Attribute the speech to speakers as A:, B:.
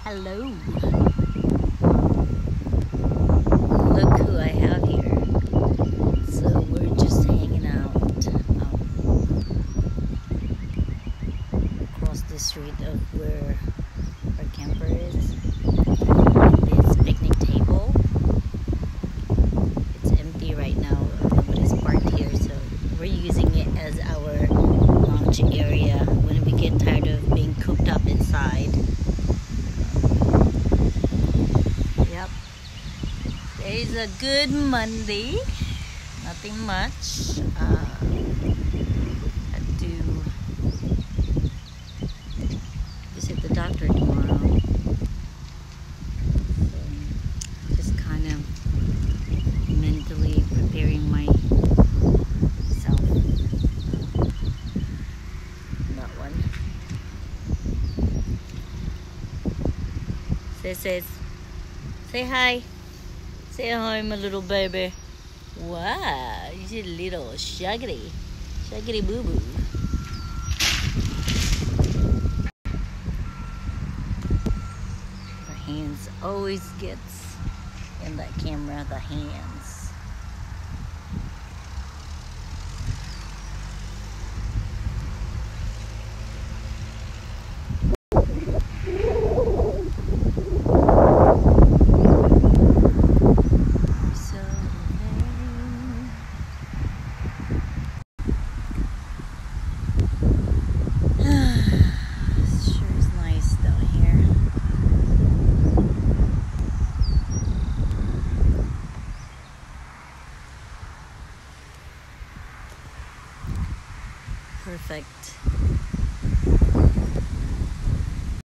A: Hello. Look who I have here. So we're just hanging out across the street of where our camper is. This picnic table. It's empty right now. Nobody's parked here, so we're using it as our lounge area when we get tired of being cooped up inside. Yep. Today's a good Monday. Nothing much. Had to visit the doctor tomorrow. So just kind of mentally preparing myself. That one. Say hi. Say hi, my little baby. Wow, you're a little shaggedy boo boo. The hands always gets in that camera, the hands. Perfect.